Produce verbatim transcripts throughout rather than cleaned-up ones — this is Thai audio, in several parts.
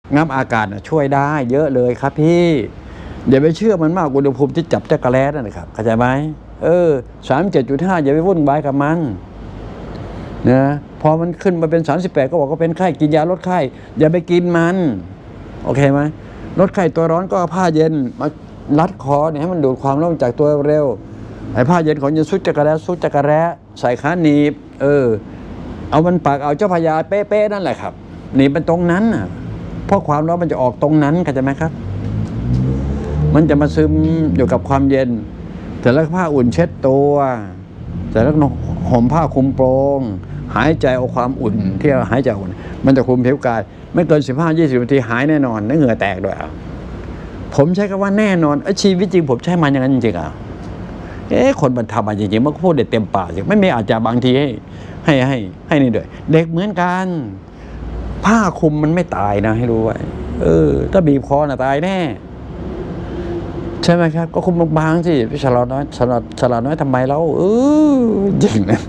งับอากาศช่วยได้เยอะเลยครับพี่อย่าไปเชื่อมันมากอุณหภูมิที่จับจักรแล้นั่นนะครับเข้าใจไหมเออสามเจ็ดจุดห้าอย่าไปวุ่นวายกับมันนะพอมันขึ้นมาเป็นสามสิบแปดก็บอกว่าเป็นไข้กินยาลดไข้อย่าไปกินมันโอเคไหมลดไข้ตัวร้อนก็เอาผ้าเย็นมารัดคอเนี่ยให้มันดูดความร้อนจากตัวเร็วไอ้ผ้าเย็นของยันซุดจักรแร้ซุดจักรแร้ใส่ขาหนีบเออเอามันปากเอาเจ้าพญาเป๊ะๆนั่นแหละครับหนีบมันตรงนั้นน่ะเพราะความร้อนมันจะออกตรงนั้นเข้าใจไหมครับมันจะมาซึมอยู่กับความเย็นแต่แล้วผ้าอุ่นเช็ดตัวแต่แล้วห่มผ้าคลุมโปรงหายใจเอาความอุ่นที่หายใจอุ่นมันจะคลุมผิวกายไม่เกินสิบห้ายี่สิบนาทีหายแน่นอนเหงื่อแตกด้วยอ่ะผมใช้คำว่าแน่นอนชีวิตจริงผมใช้มันอย่างนั้นจริงๆอ่ะเอ๊ะคนมันทำมาจริงๆมันก็พูดเด็ดเต็มปากจริงไม่ไม่อาจจะบางทีให้ให้ให้ให้นี่ด้วยเด็กเหมือนกันผ้าคลุมมันไม่ตายนะให้รู้ไว้เออถ้าบีบคอน่ะตายแน่ใช่ไหมครับก็คุมบางๆสิพี่ฉลาดน้อยฉลาดฉลาดน้อยทำไมเราเออจริงนะ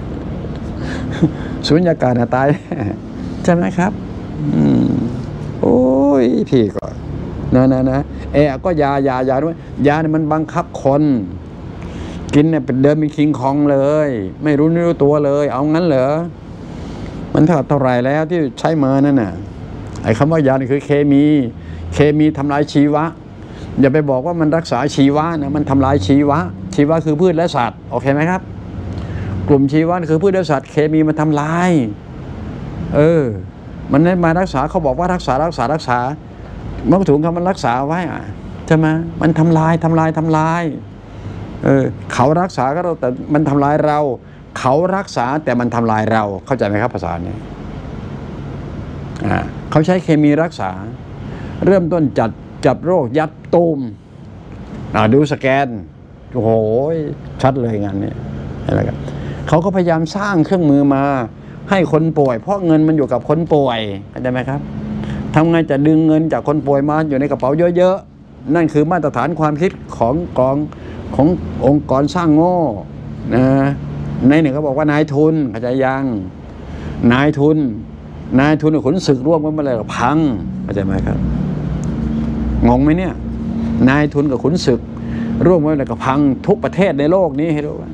สุญญากาศน่ะตายใช่ไหมครับอืมโอ้ยพี่ก็นะนะนะเออก็ยายายาด้วยยาเนี่ยมันบังคับคนกินเนี่ยเป็นเดิมเป็นคิงคองเลยไม่รู้ไม่รู้ตัวเลยเอางั้นเหรอมันเท่าเท่าไรแล้วที่ใช้มานั่นน่ะไอ้คำว่ายานี่คือเคมีเคมีทำลายชีวะอย่าไปบอกว่ามันรักษาชีวะนะมันทำลายชีวะชีวะคือพืชและสัตว์โอเคไหมครับกลุ่มชีวะคือพืชและสัตว์เคมีมันทำลายเออมันมารักษาเขาบอกว่ารักษารักษารักษาเมื่อถึงคำมันรักษาไว้อ่ะใช่ไหมมันทำลายทำลายทำลายเออเขารักษาก็เราแต่มันทำลายเราเขารักษาแต่มันทำลายเราเข้าใจไหมครับภาษานี้อ่าเขาใช้เคมีรักษาเริ่มต้นจัดจับโรคยัดตูมอ่าดูสแกนโอ้โหชัดเลยงานนี้อะไรกันเขาก็พยายามสร้างเครื่องมือมาให้คนป่วยเพราะเงินมันอยู่กับคนป่วยเข้าใจไหมครับทำไงจะดึงเงินจากคนป่วยมาอยู่ในกระเป๋าเยอะๆนั่นคือมาตรฐานความคิดของกองขององค์กรสร้างโง่นะในหนึ่งเขาบอกว่านายทุนเข้าใจยังนายทุนนายทุนขนศึกร่วมกันมาเลยพังเข้าใจไหมครับงงไหมเนี่ยนายทุนกับขุนศึกร่วมกันเลยกับพังทุกประเทศในโลกนี้ให้รู้ว่า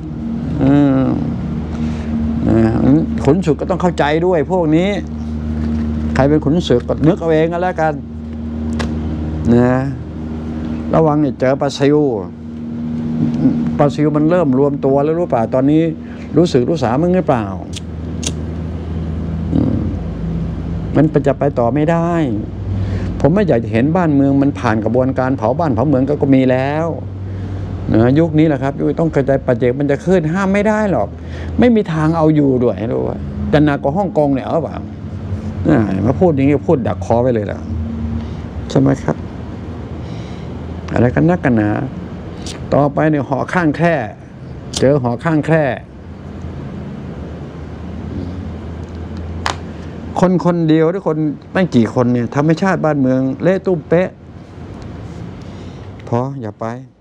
ขุนศึกก็ต้องเข้าใจด้วยพวกนี้ใครเป็นขุนศึกก็นึกเอาเองก็แล้วกันนะระวังเนี่ยเจอปลาซิวปลาซิวมันเริ่มรวมตัวแล้วรู้เปล่าตอนนี้รู้สึกรู้สามึงหรือเปล่ามันจะไปต่อไม่ได้ผมไม่อยากจะเห็นบ้านเมืองมันผ่านกระบวนการเผาบ้านเผาเมืองก็มีแล้วนะยุคนี้แหละครับยุคต้องกระจายปัจเจกมันจะขึ้นห้ามไม่ได้หรอกไม่มีทางเอาอยู่ด้วยให้รู้ว่าจะหนักกว่าฮ่องกงเนี่ยเอาเปล่ามาพูดอย่างนี้พูดดักคอไปเลยล่ะใช่ไหมครับอะไรกันนักกันหนาต่อไปเนี่ยหอข้างแคร่เจอหอข้างแคร่คนคนเดียวหรือคนไม่กี่คนเนี่ยทำให้ชาติบ้านเมืองเละตุ้มเป๊ะพออย่าไป